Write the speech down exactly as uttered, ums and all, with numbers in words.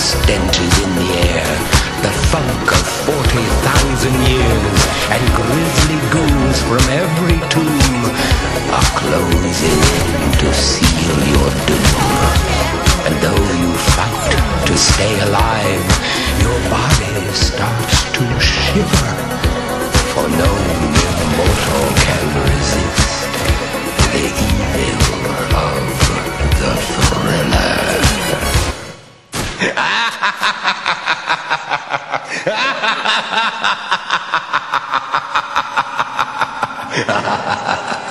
stench is in the air, the funk of forty thousand years, and grisly ghouls from every tomb are closing in to seal your doom. And though you fight to stay alive, your body starts to shiver, for no mere mortal can resist the evil of the thriller. Ha ha ha ha!